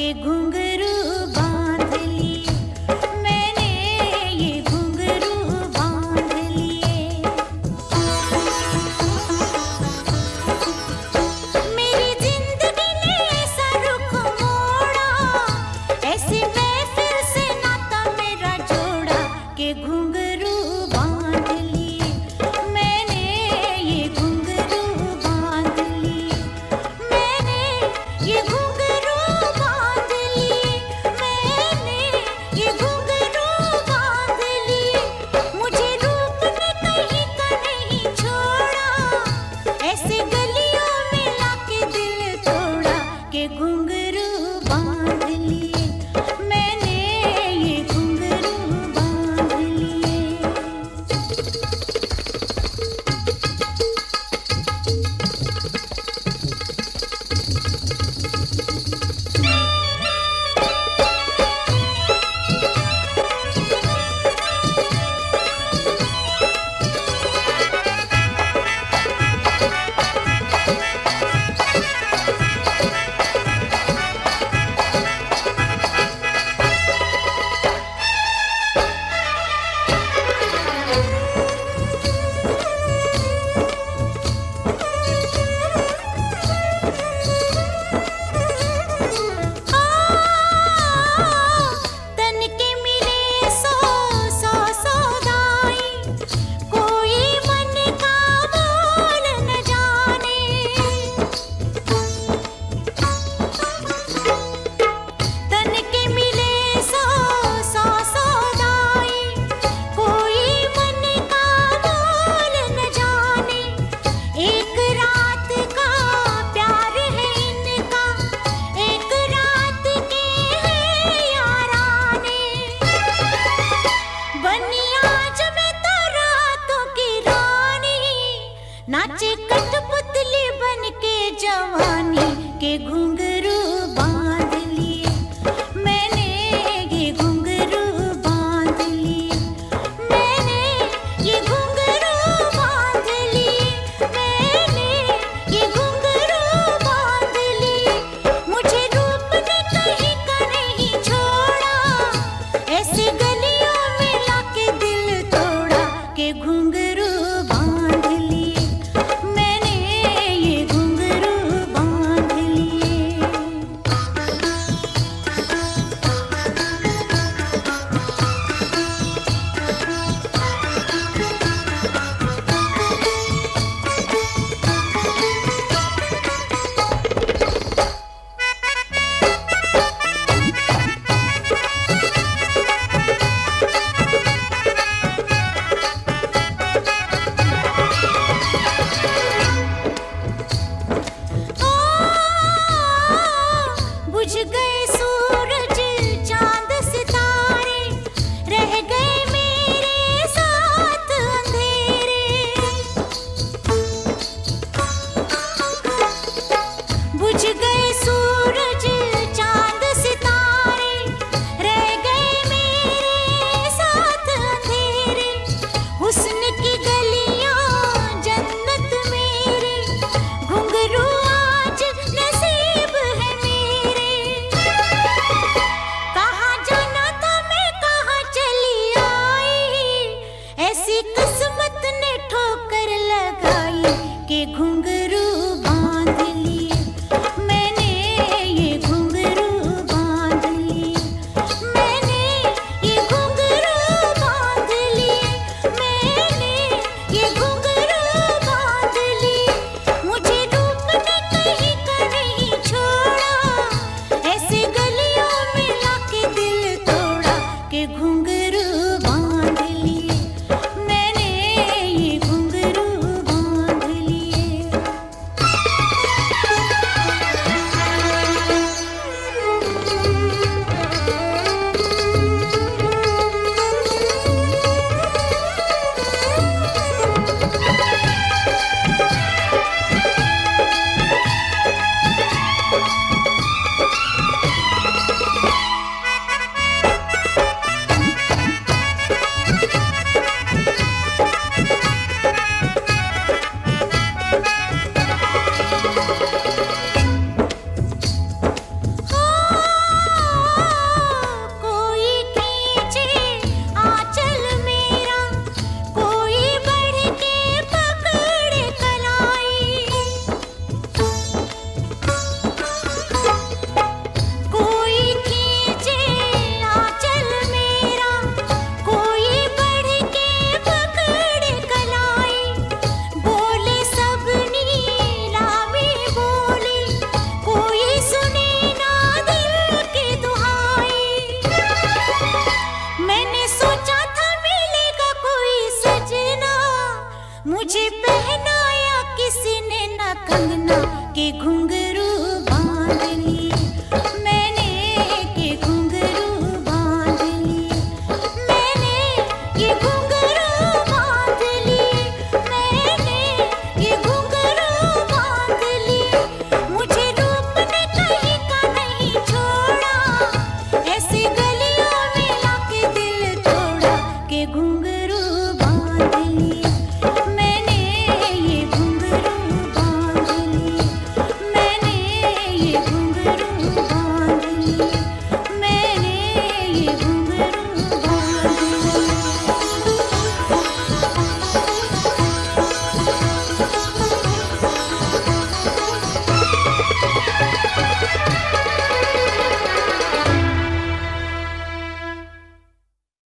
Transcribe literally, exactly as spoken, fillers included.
के घुंघरू बांध लिए, मैंने ये घुंघरू बांध लिए। मेरी जिंदगी ने ऐसा रुख मोड़ा, ऐसी महफिल से नाता मेरा जोड़ा के घुंघरू बांध लिए, मैंने ये घुंघरू बांध लिए, मैंने ये घुंघरू बांध लिए, मैंने ये घुंघरू बांध लिए। मुझे रूप ने कहीं का नहीं छोड़ा, ऐसे गलियों में लाके दिल तोड़ा के घुंघरू बांध लिए, मैंने ये घुंघरू बांध लिए। तन के मिले सौ सौ सौदाई, कोई मन का मोल न जाने। तन के मिले सौ सौ सौदाई, कोई मन का मोल न जाने। एक रात का प्यार है इनका, एक रात के हैं याराने। बनी आज मैं तो रातों की रानी, नाचे कठपुतली बन के जवानी के घुंघरू